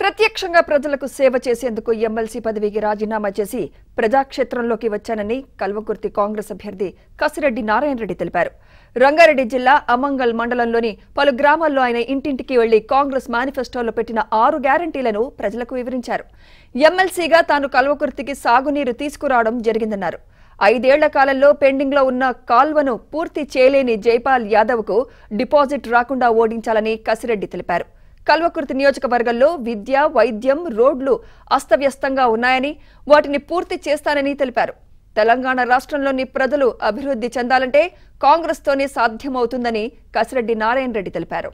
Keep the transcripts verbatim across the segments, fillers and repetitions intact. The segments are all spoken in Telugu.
ప్రత్యక్షంగా ప్రజలకు సేవ చేసేందుకు ఎమ్మెల్సీ పదవికి రాజీనామా చేసి ప్రజాక్షేత్రంలోకి వచ్చానని కల్వకుర్తి కాంగ్రెస్ అభ్యర్థి కసిరెడ్డి నారాయణ రెడ్డి తెలిపారు. రంగారెడ్డి జిల్లా అమంగల్ మండలంలోని పలు గ్రామాల్లో ఆయన ఇంటింటికి వెళ్లి కాంగ్రెస్ మేనిఫెస్టోలో పెట్టిన ఆరు గ్యారంటీలను ప్రజలకు వివరించారు. ఎమ్మెల్సీగా తాను కల్వకుర్తికి సాగునీరు తీసుకురావడం జరిగిందన్నారు. ఐదేళ్ల కాలంలో పెండింగ్లో ఉన్న కాల్వను పూర్తి చేయలేని జైపాల్ యాదవ్కు డిపాజిట్ రాకుండా ఓడించాలని కసిరెడ్డి తెలిపారు. కల్వకుర్తి నియోజకవర్గంలో విద్య, వైద్యం, రోడ్లు అస్తవ్యస్తంగా ఉన్నాయని వాటిని పూర్తి చేస్తానని తెలిపారు. తెలంగాణ రాష్ట్రంలోని ప్రజలు అభివృద్ధి చెందాలంటే కాంగ్రెస్ తోనే సాధ్యమవుతుందని కసిరెడ్డి నారాయణ రెడ్డి తెలిపారు.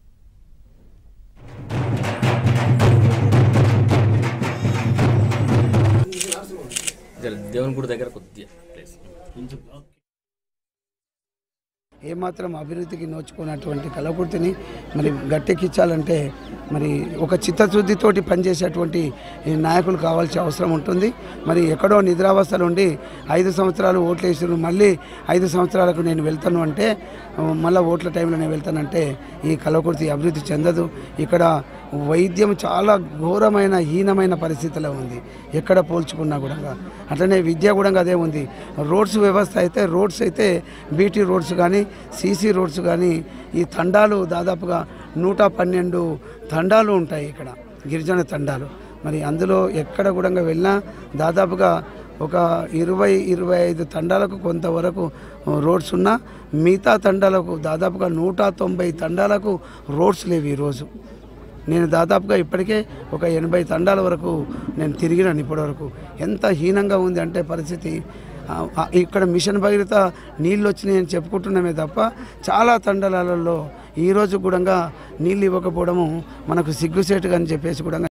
ఏమాత్రం అభివృద్ధికి నోచుకున్నటువంటి కల్వకుర్తిని మరి గట్టెక్కించాలంటే మరి ఒక చిత్తశుద్ధితోటి పనిచేసేటువంటి నాయకులు కావాల్సిన అవసరం ఉంటుంది. మరి ఎక్కడో నిద్రావస్థలు ఉండి ఐదు సంవత్సరాలు ఓట్లు వేసారు, మళ్ళీ ఐదు సంవత్సరాలకు నేను వెళ్తాను అంటే, మళ్ళీ ఓట్ల టైంలో నేను వెళ్తానంటే ఈ కల్వకుర్తి అభివృద్ధి చెందదు. ఇక్కడ వైద్యం చాలా ఘోరమైన హీనమైన పరిస్థితిలో ఉంది ఎక్కడ పోల్చుకున్నా కూడా. అట్లనే విద్య కూడా అదే ఉంది. రోడ్స్ వ్యవస్థ అయితే రోడ్స్ అయితే బీటీ రోడ్స్ కానీ సీసీ రోడ్స్ కానీ ఈ తండాలు దాదాపుగా నూట పన్నెండు తండాలు ఉంటాయి ఇక్కడ, గిరిజన తండాలు. మరి అందులో ఎక్కడ కూడా వెళ్ళినా దాదాపుగా ఒక ఇరవై ఇరవై ఐదు తండాలకు కొంతవరకు రోడ్స్ ఉన్నా మిగతా తండాలకు దాదాపుగా నూట తొంభై తండాలకు రోడ్స్ లేవు ఈరోజు. నేను దాదాపుగా ఇప్పటికే ఒక ఎనభై తండాల వరకు నేను తిరిగినాను ఇప్పటివరకు. ఎంత హీనంగా ఉంది అంటే పరిస్థితి. ఇక్కడ మిషన్ భగీరథ నీళ్ళు వచ్చినాయని చెప్పుకుంటున్నామే తప్ప చాలా తండాలలో ఈరోజు కూడా నీళ్ళు ఇవ్వకపోవడము మనకు సిగ్గుసేటుగా అని చెప్పేసి కూడా